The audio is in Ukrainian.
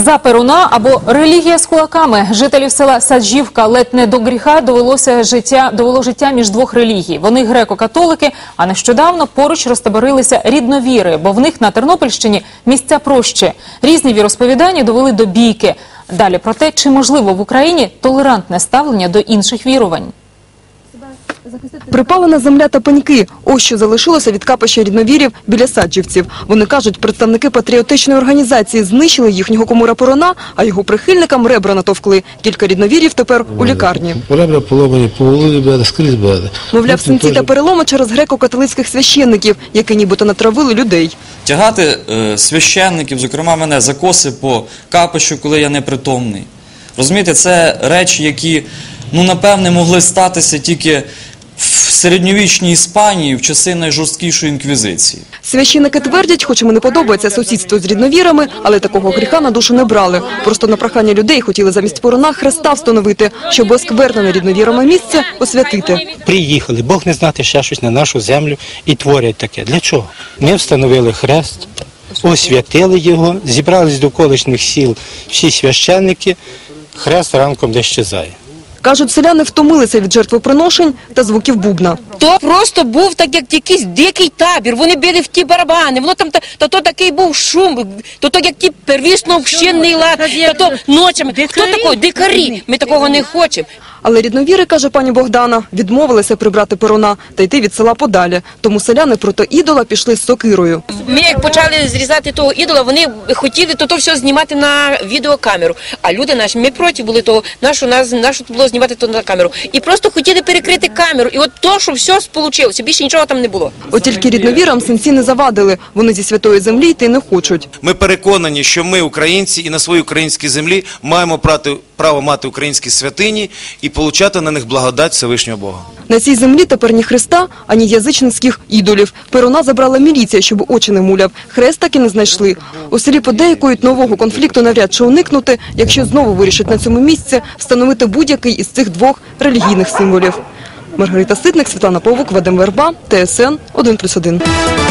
За Перуна або релігія з кулаками. Жителів села Саджівка ледь не до гріха довело життя між двох релігій. Вони греко-католики, а нещодавно поруч розтаборилися рідновіри, бо в них на Тернопільщині місця прощі. Різні віросповідання довели до бійки. Далі про те, чи можливо в Україні толерантне ставлення до інших вірувань. Припалена земля та пеньки – ось що залишилося від капища рідновірів біля Саджівців. Вони кажуть, представники патріотичної організації знищили їхнього кумира Перуна, а його прихильникам ребра натовкли. Кілька рідновірів тепер у лікарні. Ребра поломані, по голові, скрізь били. Мовляв, синці та переломи через греко-католицьких священників, які нібито натравили людей. Тягати священників, зокрема мене, за коси по капищу, коли я непритомний. Розумієте, це речі, які, напевне, могли статися тільки в середньовічній Іспанії в часи найжорсткішої інквізиції. Священники твердять, хоч їм не подобається сусідство з рідновірами, але такого гріха на душу не брали. Просто на прохання людей хотіли замість Перуна хреста встановити, щоб осквернене рідновірами місце освятити. Приїхали, Бог не знати ще щось на нашу землю і творять таке. Для чого? Ми встановили хрест, освятили його, зібрались до околишніх сіл всі священники, хрест ранком де щезає. Кажуть, селяни втомилися від жертвоприношень та звуків бубна. То просто був так, як якийсь дикий табір. Вони били в ті барабани, воно там, то такий був шум, то як ті первісно общинний лад, то ночами. Хто такий? Дикарі. Ми такого не хочемо. Але рідновіри, каже пані Богдана, відмовилися прибрати Перуна та йти від села подалі. Тому селяни проти ідола пішли з сокирою. Ми як почали зрізати того ідола, вони хотіли то все знімати на відеокамеру. А люди наші, ми проти були того, нащо було знімати то на камеру. І просто хотіли перекрити камеру. І от то, що все сполучилося, більше нічого там не було. От тільки рідновірам синці не завадили. Вони зі святої землі йти не хочуть. Ми переконані, що ми, українці, і на своїй українській землі маємо право мати українські святині і получати на них благодать Всевишнього Бога. На цій землі тепер ні хреста, ані язичницьких ідолів. Перуна забрала міліція, щоб очі не муляв. Хрест так і не знайшли. У селі подейкують, нового конфлікту навряд чи уникнути, якщо знову вирішать на цьому місці встановити будь-який із цих двох релігійних символів. Маргарита Ситник, Світлана Павук, Вадим Верба, ТСН 1+1.